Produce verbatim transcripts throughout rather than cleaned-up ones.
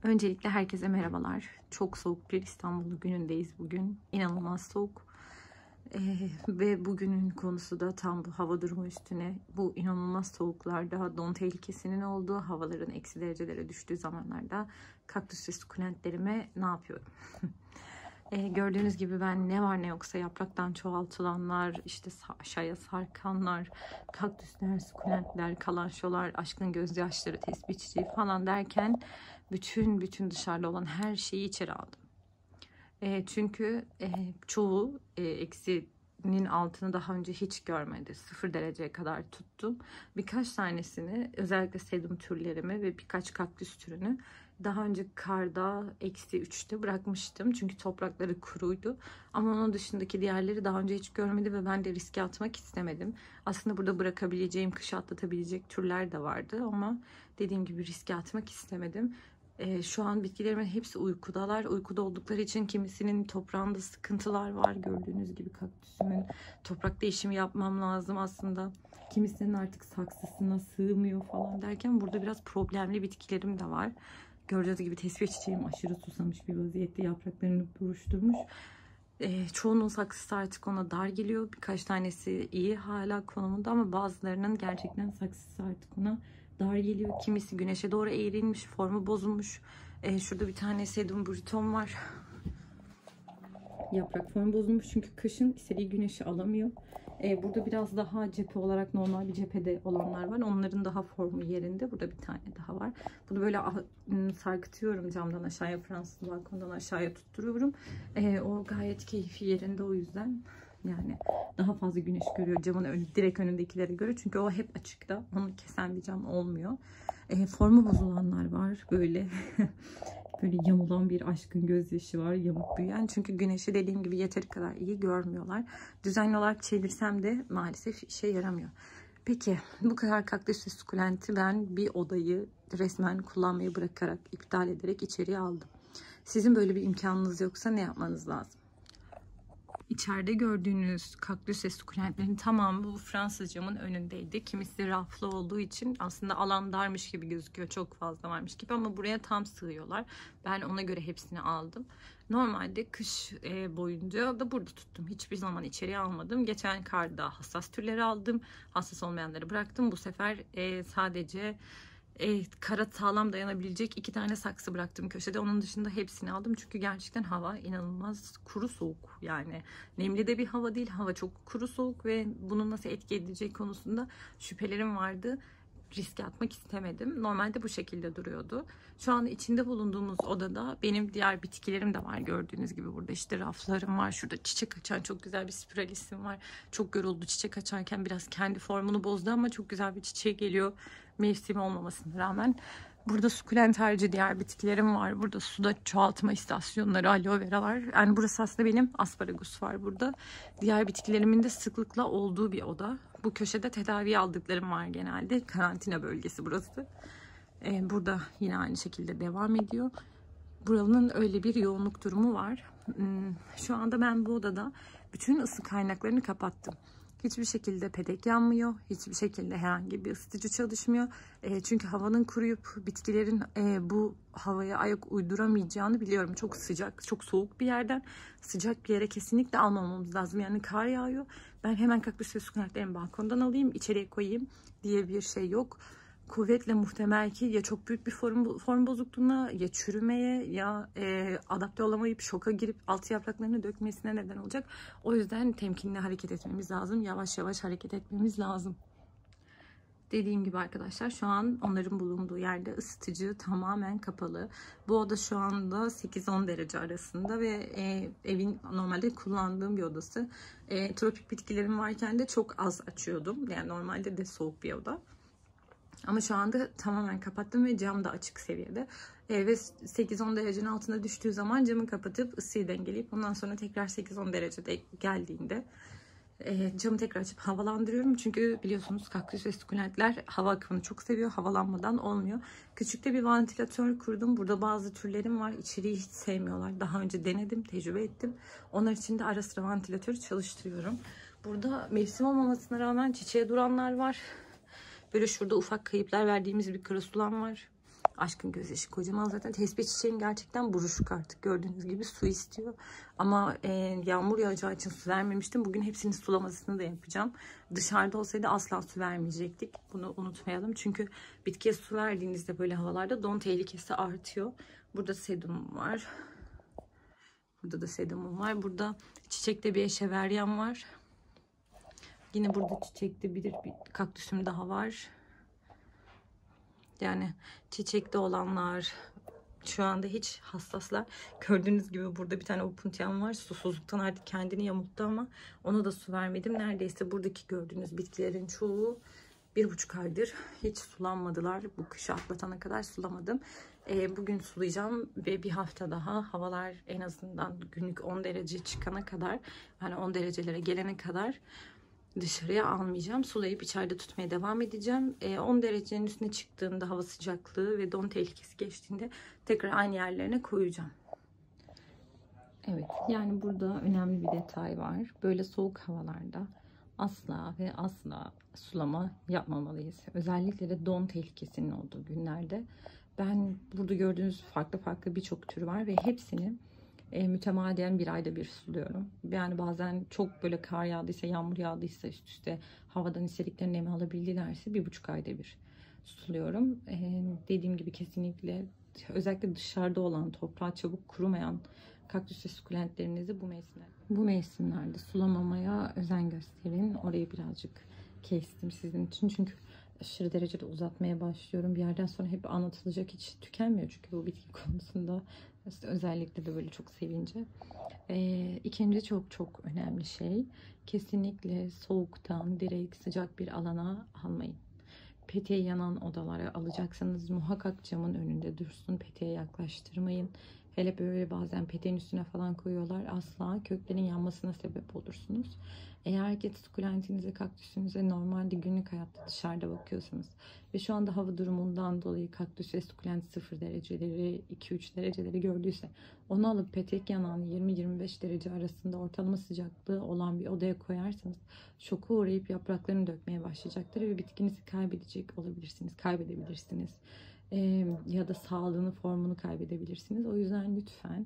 Öncelikle herkese merhabalar. Çok soğuk bir İstanbul günündeyiz bugün. İnanılmaz soğuk. Ee, ve bugünün konusu da tam bu hava durumu üstüne. Bu inanılmaz soğuklarda don tehlikesinin olduğu, havaların eksi derecelere düştüğü zamanlarda kaktüs ve sukulentlerime ne yapıyorum? Ee, gördüğünüz gibi ben ne var ne yoksa yapraktan çoğaltılanlar, işte aşağıya sarkanlar, kaktüsler, sukulentler, kalançolar, aşkın gözyaşları, tespih çiçeği falan derken bütün bütün dışarıda olan her şeyi içeri aldım. E, çünkü e, çoğu e, eksinin altını daha önce hiç görmedi. Sıfır dereceye kadar tuttum. Birkaç tanesini, özellikle sedum türlerimi ve birkaç kaktüs türünü daha önce karda eksi üçte bırakmıştım. Çünkü toprakları kuruydu. Ama onun dışındaki diğerleri daha önce hiç görmedi ve ben de riske atmak istemedim. Aslında burada bırakabileceğim, kışı atlatabilecek türler de vardı ama dediğim gibi riske atmak istemedim. Ee, şu an bitkilerimin hepsi uykudalar. Uykuda oldukları için kimisinin toprağında sıkıntılar var. Gördüğünüz gibi kaktüsümün toprak değişimi yapmam lazım aslında. Kimisinin artık saksısına sığmıyor falan derken burada biraz problemli bitkilerim de var. Gördüğünüz gibi tespih çiçeğim aşırı susamış bir vaziyette, yapraklarını buruşturmuş. Ee, çoğunun saksısı artık ona dar geliyor. Birkaç tanesi iyi hala konumunda ama bazılarının gerçekten saksısı artık ona dar geliyor. Kimisi güneşe doğru eğrilmiş, formu bozulmuş. Ee, şurada bir tane sedum burritom var. Yaprak formu bozulmuş çünkü kışın istediği güneşi alamıyor. Ee, burada biraz daha cephe olarak normal bir cephede olanlar var. Onların daha formu yerinde. Burada bir tane daha var. Bunu böyle sarkıtıyorum camdan aşağıya, Fransız balkondan aşağıya tutturuyorum. Ee, o gayet keyfi yerinde o yüzden. Yani daha fazla güneş görüyor camın ön, direkt önündekilere göre. Çünkü o hep açıkta. Onu kesen bir cam olmuyor. E, formu bozulanlar var. Böyle böyle yamulan bir aşkın gözyaşı var. Yamuk büyüyen. Çünkü güneşi dediğim gibi yeteri kadar iyi görmüyorlar. Düzenli olarak çevirsem de maalesef işe yaramıyor. Peki bu kadar kaktüs ve sukulenti ben bir odayı resmen kullanmayı bırakarak, iptal ederek içeriye aldım. Sizin böyle bir imkanınız yoksa ne yapmanız lazım? İçeride gördüğünüz kaktüs ve sukulentlerin tamamı bu Fransız camın önündeydi. Kimisi raflı olduğu için aslında alan darmış gibi gözüküyor. Çok fazla varmış gibi ama buraya tam sığıyorlar. Ben ona göre hepsini aldım. Normalde kış boyunca da burada tuttum. Hiçbir zaman içeriye almadım. Geçen karda hassas türleri aldım. Hassas olmayanları bıraktım. Bu sefer sadece E, kara sağlam dayanabilecek iki tane saksı bıraktım köşede. Onun dışında hepsini aldım. Çünkü gerçekten hava inanılmaz kuru soğuk. Yani nemli de bir hava değil. Hava çok kuru soğuk ve bunun nasıl etki edeceği konusunda şüphelerim vardı. Riske atmak istemedim. Normalde bu şekilde duruyordu. Şu an içinde bulunduğumuz odada benim diğer bitkilerim de var. Gördüğünüz gibi burada işte raflarım var. Şurada çiçek açan çok güzel bir spiralisim var. Çok yoruldu çiçek açarken, biraz kendi formunu bozdu ama çok güzel bir çiçeği geliyor. Mevsimi olmamasına rağmen. Burada sukulent harici diğer bitkilerim var. Burada suda çoğaltma istasyonları, aloe vera var. Yani burası aslında benim, asparagus var burada. Diğer bitkilerimin de sıklıkla olduğu bir oda. Bu köşede tedavi aldıklarım var genelde. Karantina bölgesi burası. Ee, burada yine aynı şekilde devam ediyor. Buranın öyle bir yoğunluk durumu var. Şu anda ben bu odada bütün ısı kaynaklarını kapattım. Hiçbir şekilde petek yanmıyor. Hiçbir şekilde herhangi bir ısıtıcı çalışmıyor. E, çünkü havanın kuruyup bitkilerin e, bu havaya ayak uyduramayacağını biliyorum. Çok sıcak, çok soğuk bir yerden sıcak bir yere kesinlikle almamamız lazım. Yani kar yağıyor. Ben hemen kaktüs ve sukulentlerimi balkondan alayım, içeriye koyayım diye bir şey yok. Kuvvetle muhtemel ki ya çok büyük bir form, form bozukluğuna, ya çürümeye, ya e, adapte olamayıp şoka girip alt yapraklarını dökmesine neden olacak. O yüzden temkinli hareket etmemiz lazım. Yavaş yavaş hareket etmemiz lazım. Dediğim gibi arkadaşlar, şu an onların bulunduğu yerde ısıtıcı tamamen kapalı. Bu oda şu anda sekiz on derece arasında ve e, evin normalde kullandığım bir odası. E, tropik bitkilerim varken de çok az açıyordum. Yani normalde de soğuk bir oda. Ama şu anda tamamen kapattım ve cam da açık seviyede. E, ve sekiz on derecenin altına düştüğü zaman camı kapatıp ısıyı dengeleyip ondan sonra tekrar sekiz on derecede geldiğinde e, camı tekrar açıp havalandırıyorum. Çünkü biliyorsunuz kaktüs ve sukulentler hava akımını çok seviyor. Havalanmadan olmuyor. Küçükte bir vantilatör kurdum. Burada bazı türlerim var. İçeriği hiç sevmiyorlar. Daha önce denedim, tecrübe ettim. Onlar için de ara sıra vantilatörü çalıştırıyorum. Burada mevsim olmamasına rağmen çiçeğe duranlar var. Böyle şurada ufak kayıplar verdiğimiz bir karasulan var. Aşkın gözyaşı kocaman. Zaten tespih çiçeğim gerçekten buruşuk artık. Gördüğünüz gibi su istiyor. Ama e, yağmur yağacağı için su vermemiştim. Bugün hepsini sulamasını da yapacağım. Dışarıda olsaydı asla su vermeyecektik. Bunu unutmayalım. Çünkü bitkiye su verdiğinizde böyle havalarda don tehlikesi artıyor. Burada sedumum var. Burada da sedumum var. Burada çiçekte bir eşeveryam var. Yine burada çiçekte bir, bir kaktüsüm daha var. Yani çiçekte olanlar şu anda hiç hassaslar. Gördüğünüz gibi burada bir tane opuntiam var. Susuzluktan artık kendini yamulttu ama ona da su vermedim. Neredeyse buradaki gördüğünüz bitkilerin çoğu bir buçuk aydır hiç sulanmadılar. Bu kışı atlatana kadar sulamadım. E, bugün sulayacağım ve bir hafta daha havalar en azından günlük on derece çıkana kadar, yani on derecelere gelene kadar dışarıya almayacağım. Sulayıp içeride tutmaya devam edeceğim. E, on derecenin üstüne çıktığında hava sıcaklığı ve don tehlikesi geçtiğinde tekrar aynı yerlerine koyacağım. Evet, yani burada önemli bir detay var. Böyle soğuk havalarda asla ve asla sulama yapmamalıyız. Özellikle de don tehlikesinin olduğu günlerde. Ben burada gördüğünüz farklı farklı birçok tür var ve hepsini E, mütemadiyen bir ayda bir suluyorum. Yani bazen çok böyle kar yağdıysa, yağmur yağdıysa, üst üste havadan istedikleri nemi alabildilerse bir buçuk ayda bir suluyorum. E, dediğim gibi kesinlikle özellikle dışarıda olan, toprağa çabuk kurumayan kaktüs ve sukulentlerinizi bu mevsimler, bu mevsimlerde sulamamaya özen gösterin. Orayı birazcık kestim sizin için çünkü aşırı derecede uzatmaya başlıyorum. Bir yerden sonra hep anlatılacak hiç tükenmiyor çünkü bu bitki konusunda. Özellikle de böyle çok sevince. Ee, ikinci çok çok önemli şey. Kesinlikle soğuktan direkt sıcak bir alana almayın. Peteği yanan odalara alacaksanız muhakkak camın önünde dursun. Peteğe yaklaştırmayın. Hele böyle bazen peteğin üstüne falan koyuyorlar. Asla köklerin yanmasına sebep olursunuz. Eğer ki sukulentinize, kaktüsünüze normalde günlük hayatta dışarıda bakıyorsanız ve şu anda hava durumundan dolayı kaktüs ve sukulent sıfır dereceleri, iki üç dereceleri gördüyse onu alıp petek yanan yirmi yirmi beş derece arasında ortalama sıcaklığı olan bir odaya koyarsanız şoka uğrayıp yapraklarını dökmeye başlayacaktır ve bitkinizi kaybedecek olabilirsiniz, kaybedebilirsiniz. Ee, ya da sağlığını, formunu kaybedebilirsiniz. O yüzden lütfen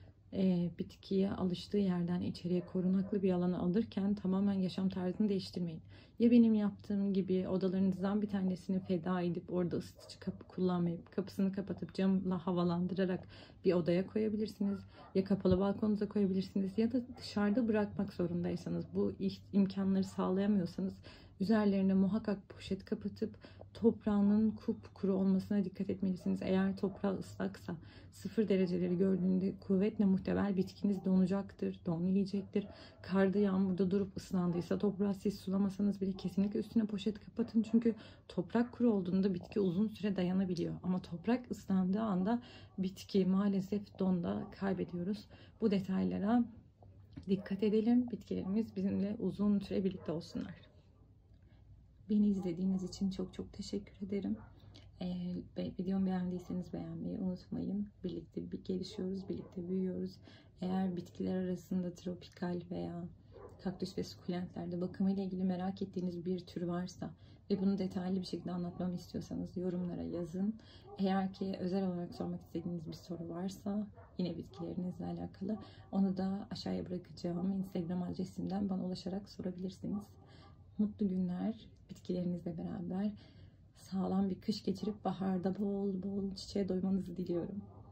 e, bitkiye alıştığı yerden içeriye korunaklı bir alana alırken tamamen yaşam tarzını değiştirmeyin. Ya benim yaptığım gibi odalarınızdan bir tanesini feda edip orada ısıtıcı kapı kullanmayıp kapısını kapatıp camla havalandırarak bir odaya koyabilirsiniz. Ya kapalı balkonunuza koyabilirsiniz ya da dışarıda bırakmak zorundaysanız, bu imkanları sağlayamıyorsanız üzerlerine muhakkak poşet kapatıp toprağının kupkuru olmasına dikkat etmelisiniz. Eğer toprağı ıslaksa, sıfır dereceleri gördüğünde kuvvetle muhtemel bitkiniz donacaktır, don yiyecektir. Karda, yağmurda durup ıslandıysa toprağı siz sulamasanız bile kesinlikle üstüne poşet kapatın. Çünkü toprak kuru olduğunda bitki uzun süre dayanabiliyor. Ama toprak ıslandığı anda bitki maalesef donda kaybediyoruz. Bu detaylara dikkat edelim. Bitkilerimiz bizimle uzun süre birlikte olsunlar. Beni izlediğiniz için çok çok teşekkür ederim. Ee, videomu beğendiyseniz beğenmeyi unutmayın. Birlikte bir gelişiyoruz, birlikte büyüyoruz. Eğer bitkiler arasında tropikal veya kaktüs ve sukulentlerde bakımıyla ilgili merak ettiğiniz bir tür varsa ve bunu detaylı bir şekilde anlatmamı istiyorsanız yorumlara yazın. Eğer ki özel olarak sormak istediğiniz bir soru varsa yine bitkilerinizle alakalı onu da aşağıya bırakacağım Instagram adresimden bana ulaşarak sorabilirsiniz. Mutlu günler bitkilerinizle beraber sağlam bir kış geçirip baharda bol bol çiçeğe doymanızı diliyorum.